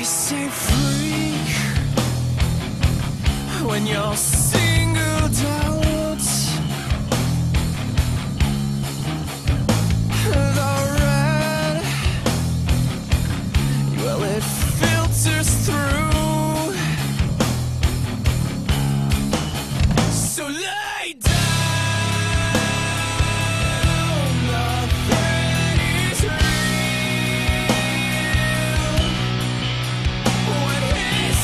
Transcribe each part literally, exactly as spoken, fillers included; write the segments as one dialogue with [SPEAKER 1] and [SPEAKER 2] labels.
[SPEAKER 1] say freak when you're singled out. The red, well, it filters through. So lay down, the threat is real. When his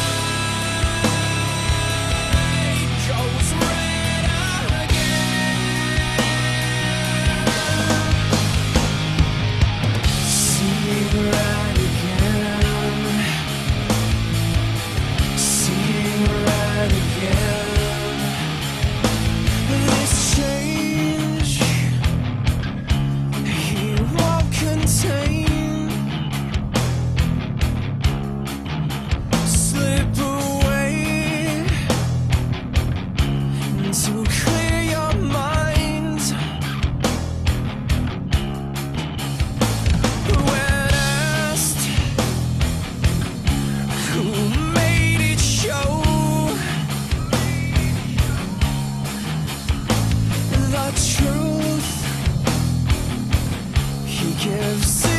[SPEAKER 1] side goes red again, seeing red again, seeing red again. This change he won't contain. Slip away to clear your mind. When asked who made it show, the truth he gives